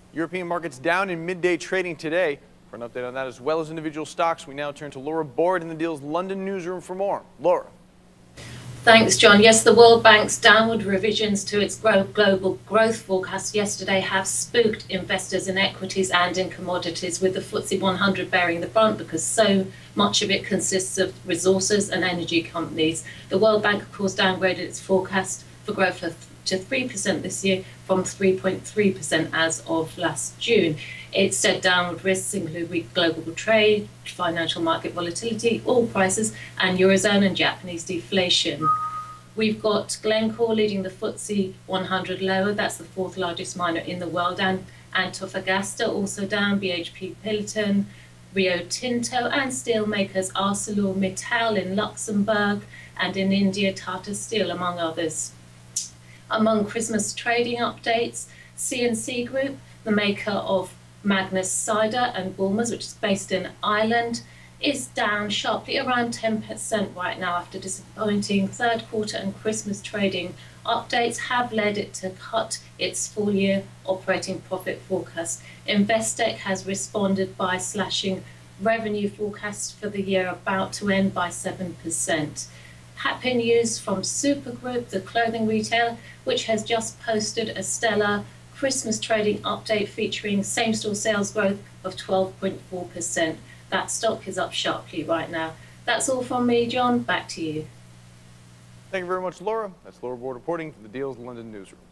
European markets down in midday trading today. For an update on that as well as individual stocks, we now turn to Laura Board in the Deal's London newsroom for more. Laura. Thanks, John. Yes, the World Bank's downward revisions to its global growth forecast yesterday have spooked investors in equities and in commodities, with the FTSE 100 bearing the brunt because so much of it consists of resources and energy companies. The World Bank, of course, downgraded its forecast for growth to 3% this year from 3.3% as of last June. It said downward risks include weak global trade, financial market volatility, oil prices, and Eurozone and Japanese deflation. We've got Glencore leading the FTSE 100 lower. That's the fourth largest miner in the world. And Antofagasta also down, BHP Pilton, Rio Tinto, and steelmakers ArcelorMittal in Luxembourg and in India, Tata Steel, among others. Among Christmas trading updates, SuperGroup, the maker of Magnus Cider and Bulmers, which is based in Ireland, is down sharply around 10% right now after disappointing third quarter and Christmas trading updates have led it to cut its full-year operating profit forecast. Investec has responded by slashing revenue forecasts for the year about to end by 7%. Happy news from SuperGroup, the clothing retailer, which has just posted a stellar Christmas trading update featuring same-store sales growth of 12.4%. That stock is up sharply right now. That's all from me, John. Back to you. Thank you very much, Laura. That's Laura Board reporting from the Deal's London newsroom.